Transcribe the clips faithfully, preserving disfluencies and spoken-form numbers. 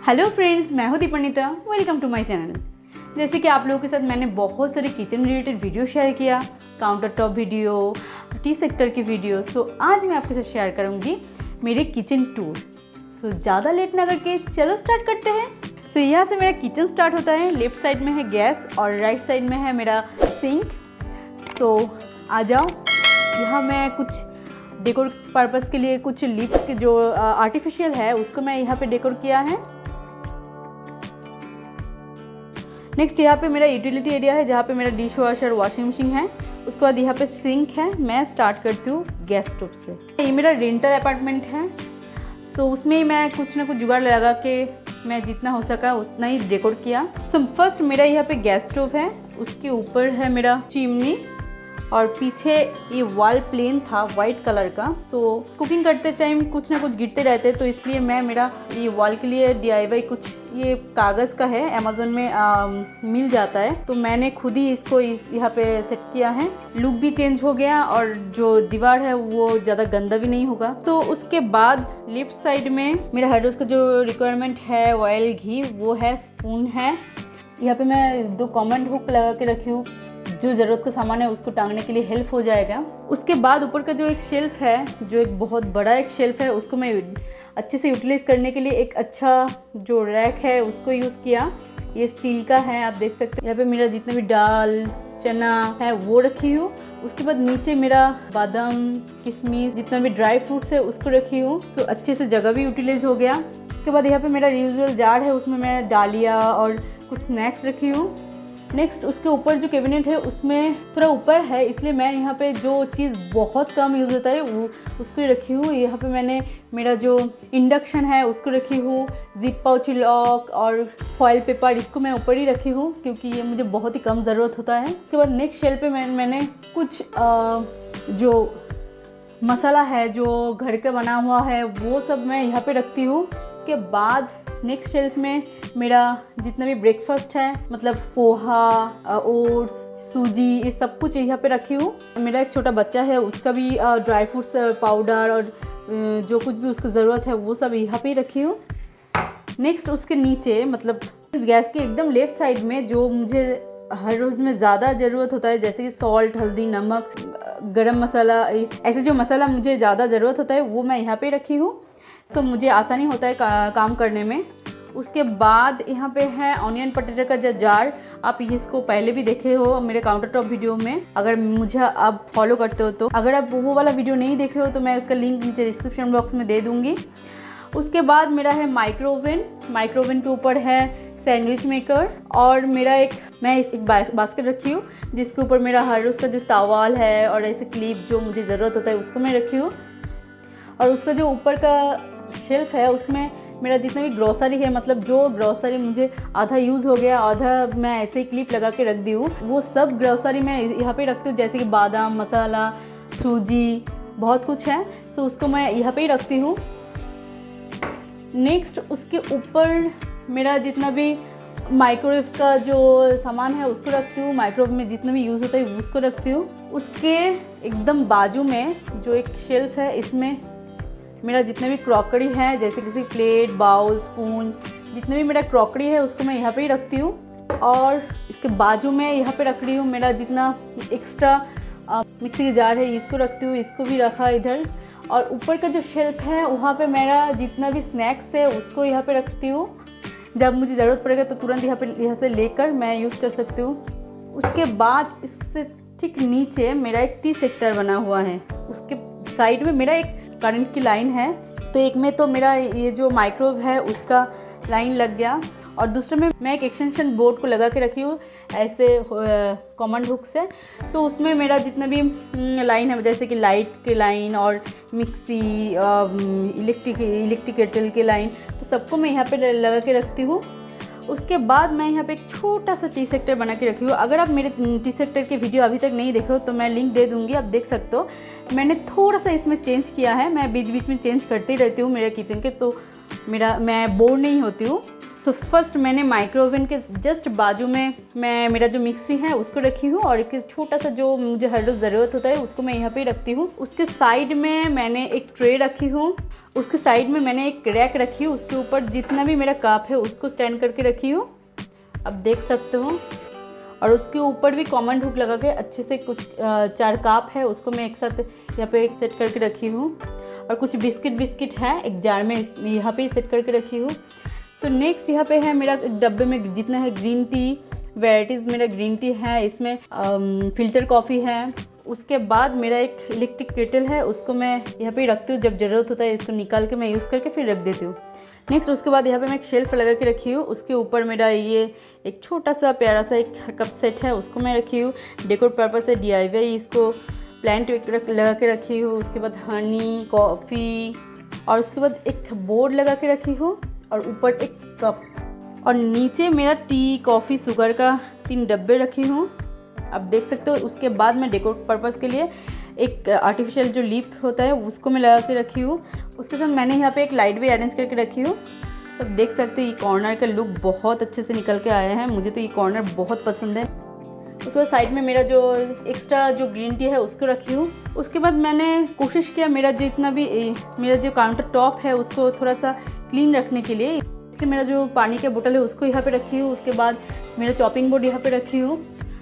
Hello friends, मैं हूं Deepanita. Welcome to my channel. जैसे कि आप लोगों के साथ मैंने बहुत सारे किचन रिलेटेड वीडियो शेयर किया, counter top video, tea sector की वीडियो। सो आज मैं आपके साथ शेयर करूंगी मेरे किचन टूर। सो ज़्यादा लेट ना करके चलो स्टार्ट करते हैं। सो यहाँ से मेरा किचन स्टार्ट होता है। लेफ्ट साइड में है गैस और राइट साइड में है मेरा सिंक। तो आ जाओ, यहाँ मैं कुछ डेकोर पर्पस के लिए कुछ लिप्स के जो आर्टिफिशियल है उसको मैं यहाँ पे डेकोर किया है। नेक्स्ट यहाँ पे मेरा यूटिलिटी एरिया है जहाँ पे मेरा डिश वॉशर, वॉशिंग मशीन है। उसके बाद यहाँ पे सिंक है। मैं स्टार्ट करती हूँ गैस स्टोव से। ये मेरा रेंटल अपार्टमेंट है, तो उसमें मैं कुछ ना कुछ जुगाड़ लगा के मैं जितना हो सका उतना ही डेकोर किया। सो so, फर्स्ट मेरा यहाँ पे गैस स्टोव है, उसके ऊपर है मेरा चिमनी और पीछे ये वॉल प्लेन था वाइट कलर का। तो कुकिंग करते टाइम कुछ ना कुछ गिरते रहते, तो इसलिए मैं मेरा ये वॉल के लिए डी आई वाई कुछ ये कागज़ का है, अमेज़न में आ, मिल जाता है, तो मैंने खुद ही इसको यहाँ पे सेट किया है। लुक भी चेंज हो गया और जो दीवार है वो ज़्यादा गंदा भी नहीं होगा। तो उसके बाद लेफ्ट साइड में मेरा हर रोज़ का जो रिक्वायरमेंट है ऑयल, घी, वो है, स्पून है। यहाँ पे मैं दो कॉमन हुक लगा के रखी हूँ, जो ज़रूरत का सामान है उसको टांगने के लिए हेल्प हो जाएगा। उसके बाद ऊपर का जो एक शेल्फ है, जो एक बहुत बड़ा एक शेल्फ है, उसको मैं अच्छे से यूटिलाइज करने के लिए एक अच्छा जो रैक है उसको यूज़ किया। ये स्टील का है, आप देख सकते हैं। यहाँ पे मेरा जितना भी दाल, चना है वो रखी हूँ। उसके बाद नीचे मेरा बादाम, किशमिश, जितना भी ड्राई फ्रूट्स है उसको रखी हूँ। तो अच्छे से जगह भी यूटिलाइज हो गया। उसके बाद यहाँ पे मेरा यूजुअल जार है, उसमें मैं डालिया और कुछ स्नैक्स रखी हूँ। नेक्स्ट उसके ऊपर जो कैबिनेट है उसमें थोड़ा ऊपर है, इसलिए मैं यहाँ पे जो चीज़ बहुत कम यूज़ होता है वो उसको ही रखी हूँ। यहाँ पे मैंने मेरा जो इंडक्शन है उसको रखी हूँ। जिप पाउच लॉक और फॉयल पेपर इसको मैं ऊपर ही रखी हूँ क्योंकि ये मुझे बहुत ही कम ज़रूरत होता है। उसके बाद नेक्स्ट शेल्फ पे मैं, मैंने कुछ आ, जो मसाला है जो घर का बना हुआ है वो सब मैं यहाँ पे रखती हूँ। के बाद नेक्स्ट शेल्फ में मेरा जितना भी ब्रेकफास्ट है, मतलब पोहा, ओट्स, सूजी, ये सब कुछ यहाँ पे रखी हूँ। मेरा एक छोटा बच्चा है, उसका भी ड्राई फ्रूट्स पाउडर और जो कुछ भी उसको ज़रूरत है वो सब यहाँ पे ही रखी हूँ। नेक्स्ट उसके नीचे, मतलब इस गैस के एकदम लेफ्ट साइड में जो मुझे हर रोज़ में ज़्यादा ज़रूरत होता है, जैसे कि सॉल्ट, हल्दी, नमक, गरम मसाला, ऐसे जो मसाला मुझे ज़्यादा ज़रूरत होता है वो मैं यहाँ पे रखी हूँ। तो मुझे आसानी होता है का, काम करने में। उसके बाद यहाँ पे है ऑनियन पोटैटो का जो जार, आप इसको पहले भी देखे हो मेरे काउंटर टॉप वीडियो में, अगर मुझे आप फॉलो करते हो तो। अगर आप वो वाला वीडियो नहीं देखे हो तो मैं उसका लिंक नीचे डिस्क्रिप्शन बॉक्स में दे दूँगी। उसके बाद मेरा है माइक्रोवेन। माइक्रोवेन के ऊपर है सैंडविच मेकर और मेरा एक मैं एक बास्केट रखी हूँ जिसके ऊपर मेरा हर रोज़ का जो तावाल है और ऐसे क्लिप जो मुझे ज़रूरत होता है उसको मैं रखी हूँ। और उसका जो ऊपर का शेल्फ है उसमें मेरा जितना भी ग्रोसरी है, मतलब जो ग्रोसरी मुझे आधा यूज़ हो गया, आधा मैं ऐसे ही क्लिप लगा के रख दी हूँ, वो सब ग्रोसरी मैं यहाँ पे रखती हूँ। जैसे कि बादाम, मसाला, सूजी, बहुत कुछ है, सो उसको मैं यहाँ पे ही रखती हूँ। नेक्स्ट उसके ऊपर मेरा जितना भी माइक्रोवेव का जो सामान है उसको रखती हूँ। माइक्रोवेव में जितना भी यूज़ होता है उसको रखती हूँ। उसके एकदम बाजू में जो एक शेल्फ है, इसमें मेरा जितने भी क्रॉकरी है, जैसे किसी प्लेट, बाउल, स्पून, जितने भी मेरा क्रॉकरी है उसको मैं यहाँ पे ही रखती हूँ। और इसके बाजू में यहाँ पे रख रही हूँ मेरा जितना एक्स्ट्रा मिक्सी की जार है, इसको रखती हूँ, इसको भी रखा इधर। और ऊपर का जो शेल्फ है वहाँ पे मेरा जितना भी स्नैक्स है उसको यहाँ पे रखती हूँ। जब मुझे ज़रूरत पड़ेगा तो तुरंत यहाँ पे यहाँ से लेकर मैं यूज़ कर सकती हूँ। उसके बाद इससे ठीक नीचे मेरा एक टी सेक्टर बना हुआ है, उसके साइड में मेरा एक करंट की लाइन है। तो एक में तो मेरा ये जो माइक्रोवेव है उसका लाइन लग गया और दूसरे में मैं एक एक्सटेंशन बोर्ड को लगा के रखी हूँ ऐसे कॉमन हुक से। सो उसमें मेरा जितना भी लाइन है, जैसे कि लाइट की लाइन और मिक्सी, इलेक्ट्रिक इलेक्ट्रिक केटल की लाइन, तो सबको मैं यहाँ पे लगा के रखती हूँ। उसके बाद मैं यहाँ पे एक छोटा सा टी सेक्टर बना के रखी हूँ। अगर आप मेरे टी सेक्टर के वीडियो अभी तक नहीं देखे हो तो मैं लिंक दे दूँगी, आप देख सकते हो। मैंने थोड़ा सा इसमें चेंज किया है, मैं बीच बीच में चेंज करती रहती हूँ मेरे किचन के, तो मेरा मैं बोर नहीं होती हूँ। सो so, फर्स्ट मैंने माइक्रोवेव के जस्ट बाजू में मैं मेरा जो मिक्सी है उसको रखी हूँ और एक छोटा सा जो मुझे हर रोज़ ज़रूरत होता है उसको मैं यहाँ पे रखती हूँ। उसके साइड में मैंने एक ट्रे रखी हूँ, उसके साइड में मैंने एक रैक रखी हूँ, उसके ऊपर जितना भी मेरा कप है उसको स्टैंड करके रखी हूँ, अब देख सकते हो। और उसके ऊपर भी कॉमन हुक लगा के अच्छे से कुछ चार कप है उसको मैं एक साथ यहाँ पे एक सेट करके रखी हूँ। और कुछ बिस्किट बिस्किट है एक जार में यहाँ पे सेट करके रखी हूँ। सो नेक्स्ट यहाँ पे है मेरा एक डब्बे में जितना है ग्रीन टी वेराइटीज़ मेरा ग्रीन टी है, इसमें फ़िल्टर कॉफ़ी है। उसके बाद मेरा एक इलेक्ट्रिक केटल है, उसको मैं यहाँ पे रखती हूँ, जब ज़रूरत होता है इसको निकाल के मैं यूज़ करके फिर रख देती हूँ। नेक्स्ट उसके बाद यहाँ पे मैं एक शेल्फ लगा के रखी हूँ, उसके ऊपर मेरा ये एक छोटा सा प्यारा सा एक कप सेट है उसको मैं रखी हूँ। डेकोर पर्पस से डी आई वाई इसको प्लांट लगा के रखी हूँ। उसके बाद हनी कॉफ़ी और उसके बाद एक बोर्ड लगा के रखी हूँ और ऊपर एक कप और नीचे मेरा टी कॉफ़ी शुगर का तीन डब्बे रखी हूँ, आप देख सकते हो। उसके बाद मैं डेकोर पर्पस के लिए एक आर्टिफिशियल जो लीफ होता है उसको मैं लगा के रखी हूँ। उसके साथ मैंने यहाँ पे एक लाइट भी अरेंज करके रखी हूँ, तो आप देख सकते हो ये कॉर्नर का लुक बहुत अच्छे से निकल के आया है, मुझे तो ये कॉर्नर बहुत पसंद है। उसके बाद साइड में मेरा जो एक्स्ट्रा जो ग्रीन टी है उसको रखी हूँ। उसके बाद मैंने कोशिश किया मेरा जितना भी मेरा जो काउंटर टॉप है उसको थोड़ा सा क्लीन रखने के लिए, इसलिए मेरा जो पानी का बोतल है उसको यहाँ पे रखी हूँ। उसके बाद मेरा चॉपिंग बोर्ड यहाँ पे रखी हूँ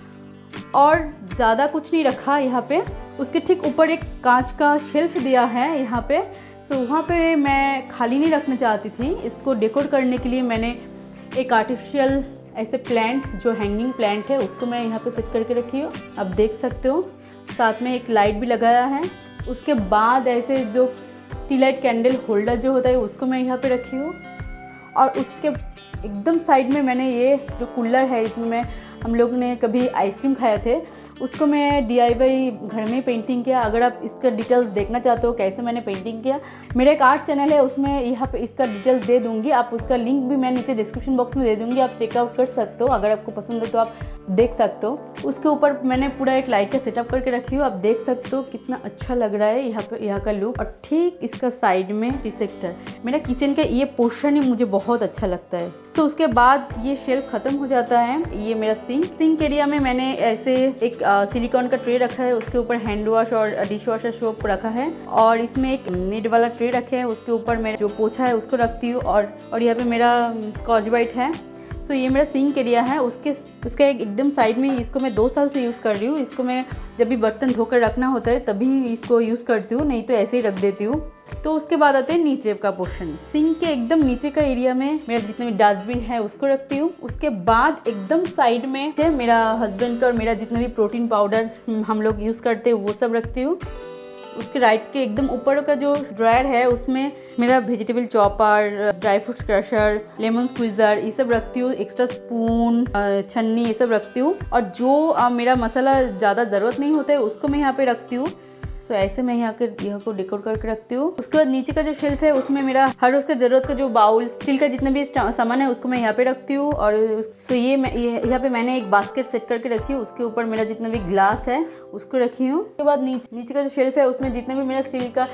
और ज़्यादा कुछ नहीं रखा यहाँ पे। उसके ठीक ऊपर एक कांच का शेल्फ दिया है यहाँ पे, सो वहाँ पे मैं खाली नहीं रखना चाहती थी, इसको डेकोर करने के लिए मैंने एक आर्टिफिशियल ऐसे प्लांट जो हैंगिंग प्लांट है उसको मैं यहाँ पे सेट करके रखी हूँ, आप देख सकते हो। साथ में एक लाइट भी लगाया है। उसके बाद ऐसे जो टी लाइट कैंडल होल्डर जो होता है उसको मैं यहाँ पे रखी हूँ। और उसके एकदम साइड में मैंने ये जो कूलर है, इसमें मैं हम लोग ने कभी आइसक्रीम खाए थे, उसको मैं डी आई वाई घर में पेंटिंग किया। अगर आप इसका डिटेल्स देखना चाहते हो कैसे मैंने पेंटिंग किया, मेरा एक आर्ट चैनल है उसमें यहाँ पे इसका डिटेल्स दे दूँगी, आप उसका लिंक भी मैं नीचे डिस्क्रिप्शन बॉक्स में दे दूँगी, आप चेकआउट कर सकते हो। अगर आपको पसंद है तो आप देख सकते हो। उसके ऊपर मैंने पूरा एक लाइट का सेटअप करके रखी हूँ, आप देख सकते हो कितना अच्छा लग रहा है यहाँ पे यहाँ का लुक। और ठीक इसका साइड में टी सेक्टर मेरा किचन का ये पोर्शन ही मुझे बहुत अच्छा लगता है। सो so, उसके बाद ये शेल्फ ख़त्म हो जाता है। ये मेरा सिंक सिंक एरिया में मैंने ऐसे एक सिलिकॉन का ट्रे रखा है, उसके ऊपर हैंड वॉश और डिश वॉशर सोप रखा है और इसमें एक नेट वाला ट्रे रखे हैं, उसके ऊपर मैं जो पोछा है उसको रखती हूँ। और और यहाँ पे मेरा स्कॉच ब्राइट है। सो so, ये मेरा सिंक एरिया है। उसके उसका एक एकदम साइड में इसको मैं दो साल से यूज़ कर रही हूँ। इसको मैं जब भी बर्तन धोकर रखना होता है तभी इसको यूज़ करती हूँ, नहीं तो ऐसे ही रख देती हूँ। तो उसके बाद आते हैं नीचे का पोर्शन। सिंक के एकदम नीचे का एरिया में मेरा जितने भी डस्टबिन है उसको रखती हूँ। उसके बाद एकदम साइड में मेरा हस्बैंड का और मेरा जितना भी प्रोटीन पाउडर हम लोग यूज़ करते हैं वो सब रखती हूँ। उसके राइट के एकदम ऊपर का जो ड्रायर है उसमें मेरा vegetable chopper, dry fruits crusher, lemon squeezer ये सब रखती हूँ। एक्स्ट्रा स्पून, छन्नी ये सब रखती हूँ। और जो आ, मेरा मसाला ज़्यादा ज़रूरत नहीं होता है उसको मैं यहाँ पे रखती हूँ। तो ऐसे मैं यहाँ के यहाँ को डेकोर करके रखती हूँ। उसके बाद नीचे का जो शेल्फ है उसमें मेरा हर रोज़ का ज़रूरत का जो बाउल स्टील का जितना भी सामान है उसको मैं यहाँ पे रखती हूँ। और सो ये मैं यहाँ पे मैंने एक बास्केट सेट करके रखी हूँ, उसके ऊपर मेरा जितना भी ग्लास है उसको रखी हूँ। उसके बाद नीचे नीचे का जो शेल्फ है उसमें जितना भी मेरा स्टील का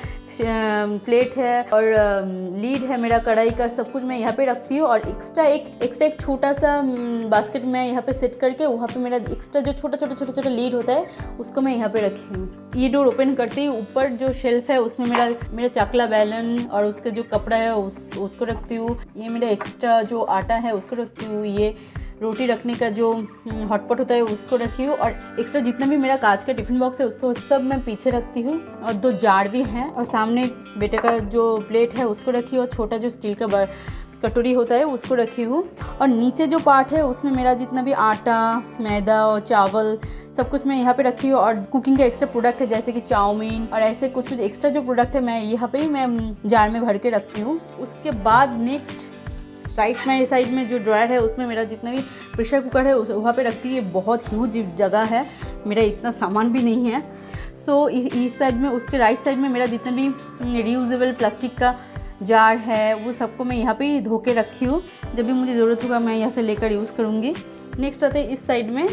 प्लेट है और लीड है मेरा कढ़ाई का, सब कुछ मैं यहाँ पे रखती हूँ। और एक्स्ट्रा एक एक्स्ट्रा एक छोटा सा बास्केट मैं यहाँ पे सेट करके वहाँ पे मेरा एक्स्ट्रा जो छोटा छोटा छोटा छोटा लीड होता है उसको मैं यहाँ पे रखी हूँ। ये डोर ओपन करती हूँ, ऊपर जो शेल्फ है उसमें मेरा मेरा चकला बैलन और उसका जो कपड़ा है उस उसको रखती हूँ। ये मेरा एक्स्ट्रा जो आटा है उसको रखती हूँ। ये रोटी रखने का जो हॉटपॉट होता है उसको रखी हूँ। और एक्स्ट्रा जितना भी मेरा कांच का टिफ़िन बॉक्स है उसको सब मैं पीछे रखती हूँ। और दो जार भी हैं और सामने बेटे का जो प्लेट है उसको रखी हूँ और छोटा जो स्टील का कटोरी होता है उसको रखी हूँ। और नीचे जो पार्ट है उसमें मेरा जितना भी आटा, मैदा और चावल सब कुछ मैं यहाँ पे रखी हूँ। और कुकिंग का एक्स्ट्रा प्रोडक्ट है जैसे कि चाउमीन और ऐसे कुछ कुछ एक्स्ट्रा जो प्रोडक्ट है मैं यहाँ पे ही मैं जार में भर के रखती हूँ। उसके बाद नेक्स्ट राइट में साइड में जो ड्रायर है उसमें मेरा जितना भी प्रेशर कुकर है उस वहाँ पे रखती है। बहुत ह्यूज जगह है, मेरा इतना सामान भी नहीं है। सो so, इस साइड में उसके राइट साइड में मेरा जितना भी रीयूजेबल प्लास्टिक का जार है वो सबको मैं यहाँ पे ही धो के रखी हूँ, जब भी मुझे ज़रूरत होगा मैं यहाँ से लेकर यूज़ करूँगी। नेक्स्ट आते हैं इस साइड में।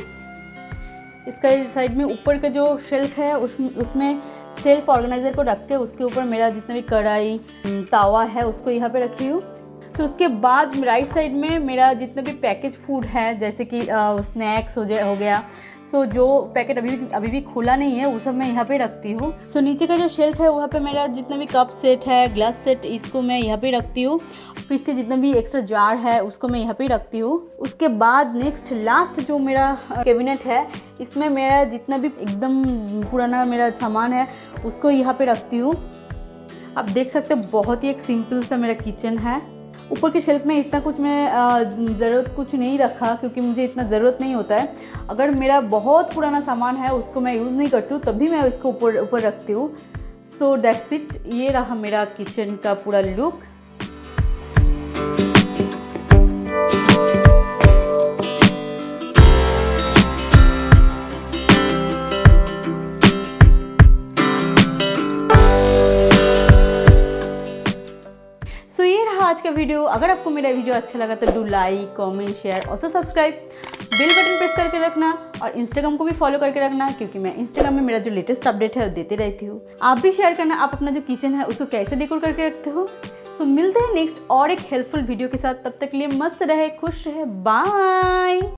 इसका इस साइड में ऊपर का जो शेल्फ है उस उसमें सेल्फ ऑर्गेनाइज़र को रख के उसके ऊपर मेरा जितना भी कढ़ाई, तावा है उसको यहाँ पे रखी हूँ। तो उसके बाद राइट साइड में मेरा जितना भी पैकेज फूड है, जैसे कि स्नैक्स हो जाए हो गया, सो so, जो पैकेट अभी भी अभी भी खुला नहीं है वो सब मैं यहाँ पे रखती हूँ। सो so, नीचे का जो शेल्फ है वहाँ पे मेरा जितना भी कप सेट है, ग्लास सेट, इसको मैं यहाँ पे रखती हूँ। फिर इसके जितना भी एक्स्ट्रा जार है उसको मैं यहाँ पे रखती हूँ। उसके बाद नेक्स्ट लास्ट जो मेरा कैबिनेट है, इसमें मेरा जितना भी एकदम पुराना मेरा सामान है उसको यहाँ पे रखती हूँ। आप देख सकते हो बहुत ही एक सिंपल सा मेरा किचन है। ऊपर के शेल्फ में इतना कुछ मैं ज़रूरत कुछ नहीं रखा क्योंकि मुझे इतना ज़रूरत नहीं होता है। अगर मेरा बहुत पुराना सामान है उसको मैं यूज़ नहीं करती हूँ तभी मैं इसको ऊपर ऊपर रखती हूँ। सो दैट्स इट, ये रहा मेरा किचन का पूरा लुक। आज का वीडियो, अगर आपको मेरा वीडियो अच्छा लगा तो do like, comment, share, also subscribe, bell button press करके रखना और इंस्टाग्राम को भी फॉलो करके रखना क्योंकि मैं इंस्टाग्राम में मेरा जो लेटेस्ट अपडेट है वो देते रहती हूँ। आप भी शेयर करना आप अपना जो किचन है उसको कैसे डेकोर करके रखते हो। तो मिलते हैं नेक्स्ट और एक हेल्पफुल वीडियो के साथ, तब तक के लिए मस्त रहे, खुश रहे, बाय।